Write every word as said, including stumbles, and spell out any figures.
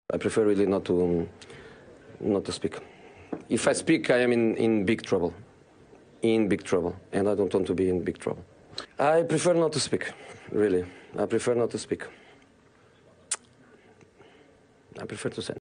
I prefer really not to, um, not to speak. If I speak, I am in, in big trouble. In big trouble. And I don't want to be in big trouble. I prefer not to speak, really. I prefer not to speak. I prefer to send.